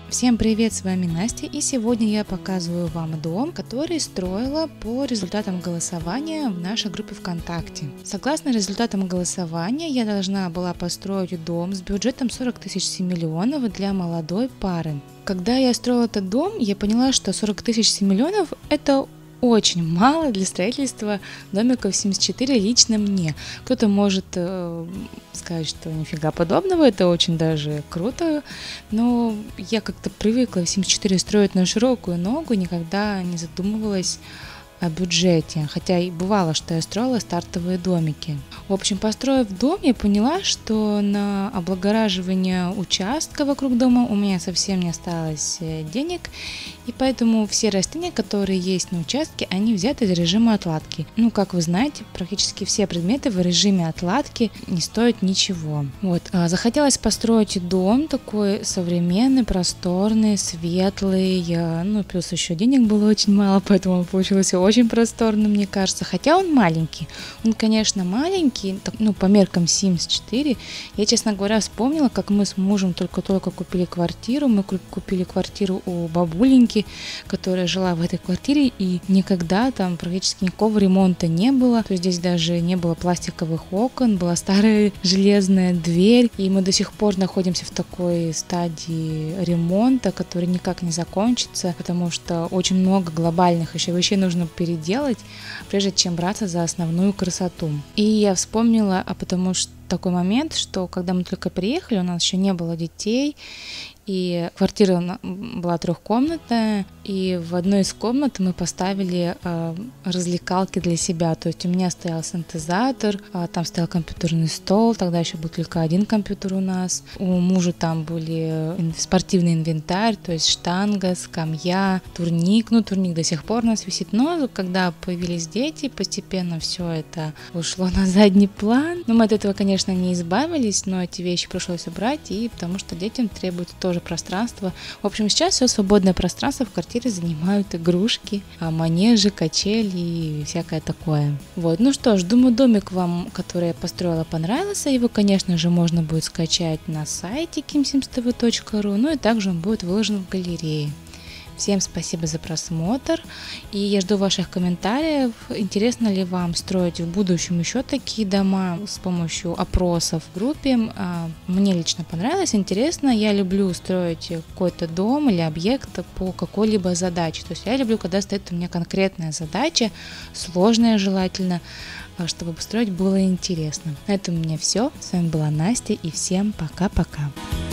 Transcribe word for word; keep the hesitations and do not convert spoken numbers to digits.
Всем привет, с вами Настя, и сегодня я показываю вам дом, который строила по результатам голосования в нашей группе ВКонтакте. Согласно результатам голосования, я должна была построить дом с бюджетом сорок тысяч семь миллионов для молодой пары. Когда я строила этот дом, я поняла, что сорок тысяч семь миллионов это очень мало для строительства домика в семьдесят четыре лично мне. Кто-то может э, сказать, что нифига подобного, это очень даже круто, но я как-то привыкла в семьдесят четыре строить на широкую ногу, никогда не задумывалась о бюджете, хотя и бывало, что я строила стартовые домики. В общем, построив дом, я поняла, что на облагораживание участка вокруг дома у меня совсем не осталось денег, и поэтому все растения, которые есть на участке, они взяты из режима отладки. Ну, как вы знаете, практически все предметы в режиме отладки не стоят ничего. Вот, захотелось построить дом такой современный, просторный, светлый, ну, плюс еще денег было очень мало, поэтому он получился очень просторным, мне кажется, хотя он маленький. Он, конечно, маленький, ну, по меркам семьдесят четыре. Я, честно говоря, вспомнила, как мы с мужем только-только купили квартиру. Мы купили квартиру у бабуленьки, которая жила в этой квартире, и никогда там практически никакого ремонта не было. То есть здесь даже не было пластиковых окон, была старая железная дверь, и мы до сих пор находимся в такой стадии ремонта, который никак не закончится, потому что очень много глобальных еще вещей нужно переделать, прежде чем браться за основную красоту. И я вспомнила, а потому что такой момент, что когда мы только приехали, у нас еще не было детей, и квартира была трехкомнатная, и в одной из комнат мы поставили э, развлекалки для себя. То есть у меня стоял синтезатор, э, там стоял компьютерный стол, тогда еще был только один компьютер у нас. У мужа там были спортивный инвентарь, то есть штанга, скамья, турник. Ну, турник до сих пор у нас висит, но когда появились дети, постепенно все это ушло на задний план. Но мы от этого, конечно, не избавились, но эти вещи пришлось убрать, и потому что детям требуется тоже пространство. В общем, сейчас все свободное пространство в квартире занимают игрушки, манежи, качели и всякое такое. Вот, ну что ж, думаю, домик вам, который я построила, понравился. Его, конечно же, можно будет скачать на сайте ким симс тэ вэ точка ру, ну и также он будет выложен в галерее. Всем спасибо за просмотр, и я жду ваших комментариев. Интересно ли вам строить в будущем еще такие дома с помощью опросов в группе? Мне лично понравилось, интересно. Я люблю строить какой-то дом или объект по какой-либо задаче. То есть я люблю, когда стоит у меня конкретная задача, сложная желательно, чтобы построить было интересно. На этом у меня все. С вами была Настя, и всем пока-пока.